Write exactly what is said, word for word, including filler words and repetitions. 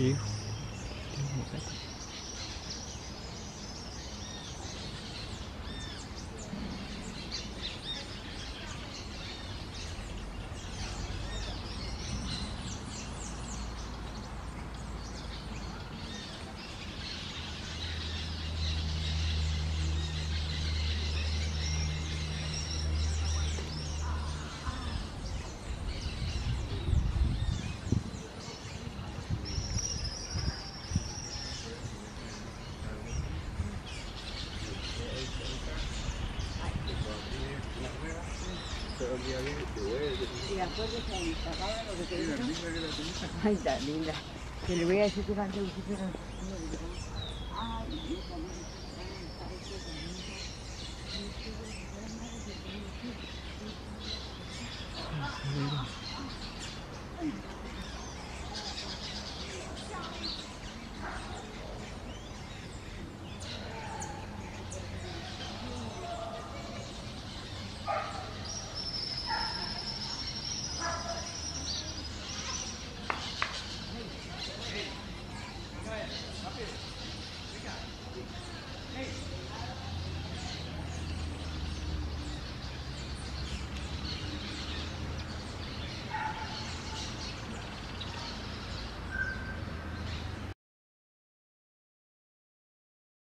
lejos. Y las puertas se han tapado lo que te digo. Ay, tan linda. Que le voy a decir que van a hacer un sitio. Ay, esa linda.